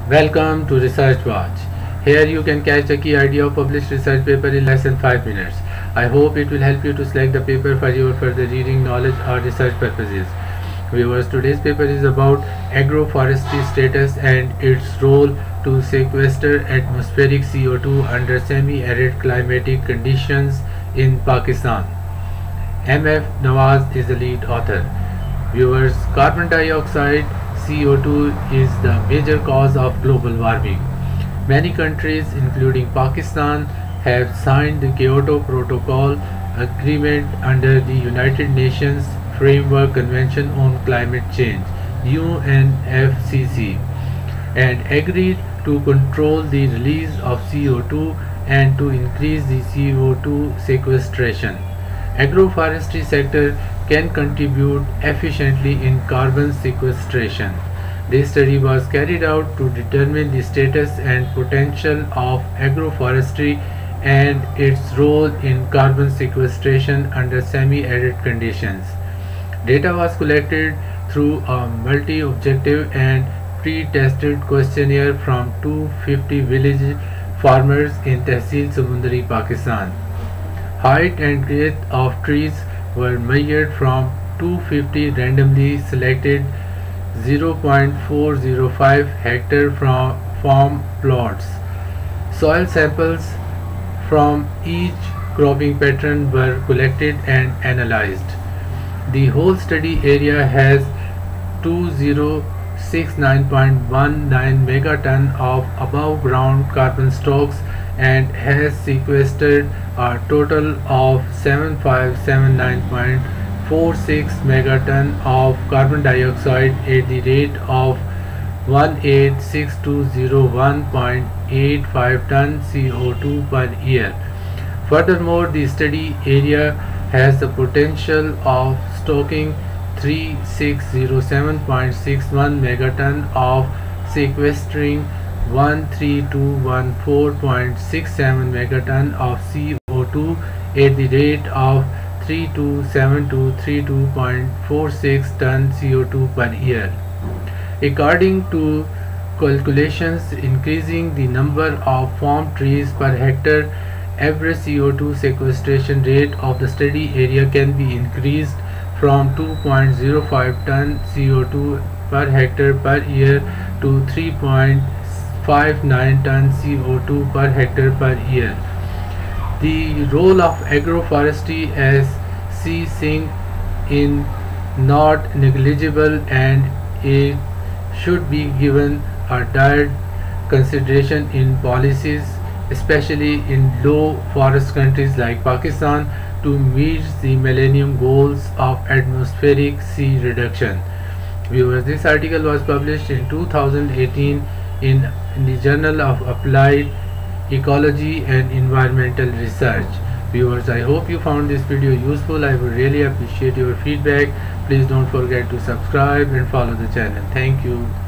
Welcome to Research Watch. Here you can catch the key idea of published research paper in less than 5 minutes. I hope it will help you to select the paper for your further reading, knowledge or research purposes. Viewers, today's paper is about agroforestry status and its role to sequester atmospheric CO2 under semi-arid climatic conditions in Pakistan. M.F. Nawaz is the lead author. Viewers, carbon dioxide CO2 is the major cause of global warming. Many countries, including Pakistan, have signed the Kyoto Protocol agreement under the United Nations Framework Convention on Climate Change (UNFCCC) and agreed to control the release of CO2 and to increase the CO2 sequestration. Agroforestry sector can contribute efficiently in carbon sequestration. This study was carried out to determine the status and potential of agroforestry and its role in carbon sequestration under semi-arid conditions. Data was collected through a multi-objective and pre-tested questionnaire from 250 village farmers in Tehsil Samundari, Pakistan. Height and width of trees were measured from 250 randomly selected 0.405 hectare from farm plots. Soil samples from each cropping pattern were collected and analyzed. The whole study area has 2069.19 megaton of above ground carbon stocks and has sequestered a total of 7579.46 megaton of carbon dioxide at the rate of 186201.85 ton CO2 per year. Furthermore, the study area has the potential of stocking 3607.61 megaton of sequestering 13214.67 megaton of CO2 at the rate of 327232.46 ton CO2 per year. According to calculations, increasing the number of farm trees per hectare, average CO2 sequestration rate of the study area can be increased from 2.05 ton CO2 per hectare per year to 3.59 ton CO2 per hectare per year. The role of agroforestry, as C. Singh, is not negligible and it should be given a direct consideration in policies, especially in low forest countries like Pakistan, to meet the Millennium Goals of atmospheric C reduction. Viewers, this article was published in 2018 in the Journal of Applied Ecology and Environmental Research. Viewers, I hope you found this video useful. I would really appreciate your feedback. Please don't forget to subscribe and follow the channel. Thank you.